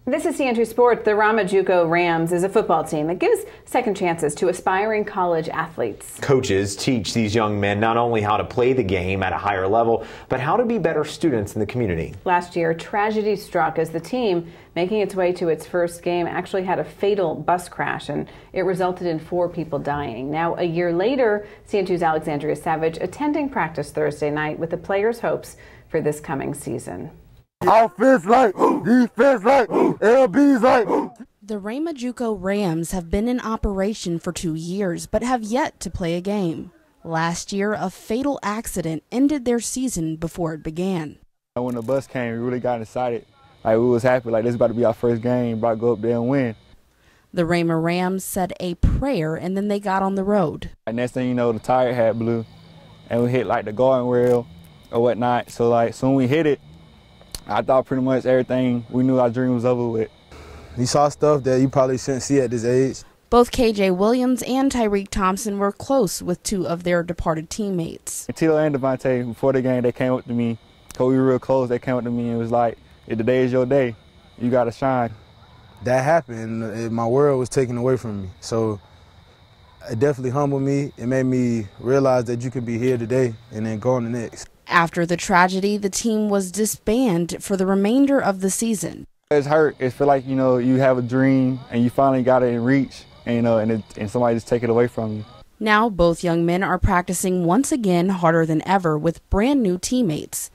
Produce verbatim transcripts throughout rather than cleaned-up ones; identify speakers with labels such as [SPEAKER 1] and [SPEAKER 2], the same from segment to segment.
[SPEAKER 1] This is C N two Sport. The Ramah Juco Rams is a football team that gives second chances to aspiring college athletes.
[SPEAKER 2] Coaches teach these young men not only how to play the game at a higher level, but how to be better students in the community. Last
[SPEAKER 1] year, tragedy struck as the team, making its way to its first game, actually had a fatal bus crash, and it resulted in four people dying. Now, a year later, C N two's Alexandria Savage attending practice Thursday night with the players' hopes for this coming season.
[SPEAKER 3] Offense like, defense like, L B's like.
[SPEAKER 4] The Ramah Juco Rams have been in operation for two years, but have yet to play a game. Last year, a fatal accident ended their season before it began.
[SPEAKER 3] When the bus came, we really got excited. Like, we was happy, like, this is about to be our first game, about to go up there and win.
[SPEAKER 4] The Ramah Rams said a prayer, and then they got on the road.
[SPEAKER 3] And next thing you know, the tire had blew, and we hit, like, the guardrail or whatnot. So, like, soon we hit it, I thought pretty much everything, we knew our dream was over with.
[SPEAKER 5] You saw stuff that you probably shouldn't see at this age.
[SPEAKER 4] Both K J Williams and Tyreek Thompson were close with two of their departed teammates.
[SPEAKER 3] Tito and Devontae, before the game, they came up to me, because we were real close, they came up to me and was like, if the day is your day, you got to shine.
[SPEAKER 5] That happened, and my world was taken away from me. So it definitely humbled me. It made me realize that you could be here today and then go on the next.
[SPEAKER 4] After the tragedy, the team was disbanded for the remainder of the season.
[SPEAKER 3] It's hurt. It feels like, you know, you have a dream and you finally got it in reach, and, you know, and, it, and somebody just take it away from you.
[SPEAKER 4] Now both young men are practicing once again harder than ever with brand new teammates.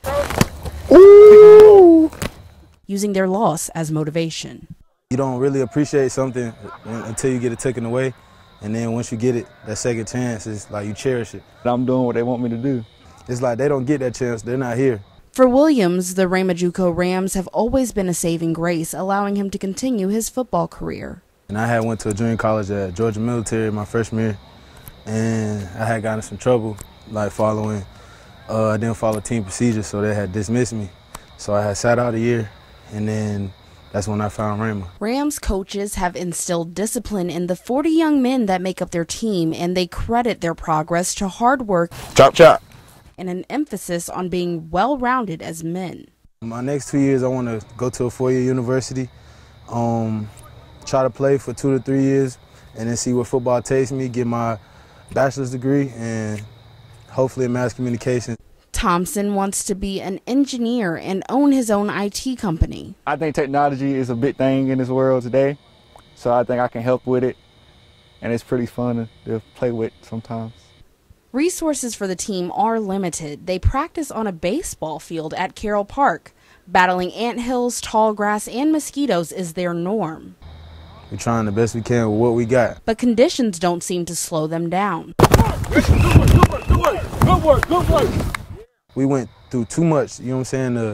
[SPEAKER 4] Ooh. Using their loss as motivation.
[SPEAKER 5] You don't really appreciate something until you get it taken away, and then once you get it, that second chance is like you cherish it.
[SPEAKER 3] I'm doing what they want me to do.
[SPEAKER 5] It's like they don't get that chance, they're not here.
[SPEAKER 4] For Williams, the Ramah Juco Rams have always been a saving grace, allowing him to continue his football career.
[SPEAKER 5] And I had went to a junior college at Georgia Military my freshman year, and I had gotten in some trouble, like following, uh, I didn't follow team procedures, so they had dismissed me. So I had sat out a year, and then that's when I found Ramah.
[SPEAKER 4] Rams coaches have instilled discipline in the forty young men that make up their team, and they credit their progress to hard work.
[SPEAKER 5] Chop, chop.
[SPEAKER 4] And an emphasis on being well-rounded as men.
[SPEAKER 5] My next two years, I want to go to a four-year university, um, try to play for two to three years, and then see where football takes me, get my bachelor's degree, and hopefully in mass communication.
[SPEAKER 4] Thompson wants to be an engineer and own his own I T company.
[SPEAKER 3] I think technology is a big thing in this world today, so I think I can help with it, and it's pretty fun to, to play with sometimes.
[SPEAKER 4] Resources for the team are limited. They practice on a baseball field at Carroll Park. Battling anthills, tall grass, and mosquitoes is their norm.
[SPEAKER 5] We're trying the best we can with what we got.
[SPEAKER 4] But conditions don't seem to slow them down.
[SPEAKER 3] Good work, good work, good work, good work.
[SPEAKER 5] We went through too much, you know what I'm saying, to,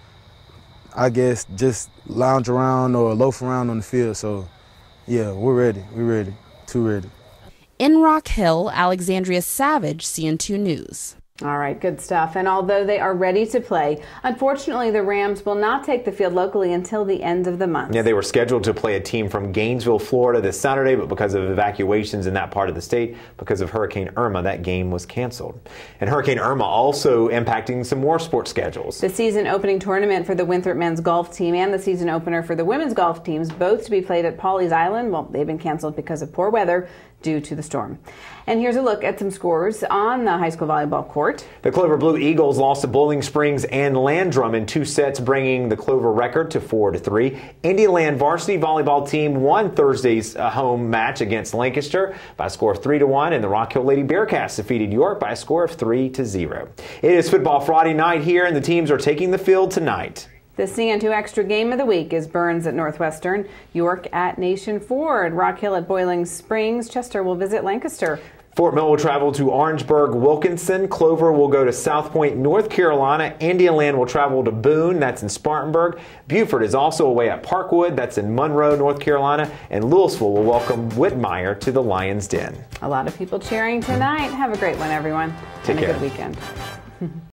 [SPEAKER 5] I guess, just lounge around or loaf around on the field. So, yeah, we're ready. We're ready. Too ready.
[SPEAKER 4] In Rock Hill, Alexandria Savage, C N two News.
[SPEAKER 1] All right, good stuff. And although they are ready to play, unfortunately, the Rams will not take the field locally until the end of the month.
[SPEAKER 2] Yeah, they were scheduled to play a team from Gainesville, Florida this Saturday, but because of evacuations in that part of the state, because of Hurricane Irma, that game was canceled. And Hurricane Irma also impacting some more sports schedules.
[SPEAKER 1] The season opening tournament for the Winthrop men's golf team and the season opener for the women's golf teams, both to be played at Pawleys Island, well, they've been canceled because of poor weather due to the storm. And here's a look at some scores on the high school volleyball court.
[SPEAKER 2] The Clover Blue Eagles lost to Bowling Springs and Landrum in two sets, bringing the Clover record to four to three. Indialand varsity volleyball team won Thursday's uh, home match against Lancaster by a score of three to one, and the Rock Hill Lady Bearcats defeated York by a score of three to zero. It is Football Friday night here, and the teams are taking the field tonight.
[SPEAKER 1] The C N two Extra Game of the Week is Burns at Northwestern, York at Nation Ford, Rock Hill at Boiling Springs, Chester will visit Lancaster.
[SPEAKER 2] Fort Mill will travel to Orangeburg, Wilkinson. Clover will go to South Point, North Carolina. Indialand will travel to Boone, that's in Spartanburg. Buford is also away at Parkwood, that's in Monroe, North Carolina. And Louisville will welcome Whitmire to the Lion's Den.
[SPEAKER 1] A lot of people cheering tonight. Have a great one, everyone.
[SPEAKER 2] Take
[SPEAKER 1] and
[SPEAKER 2] care.
[SPEAKER 1] a good weekend.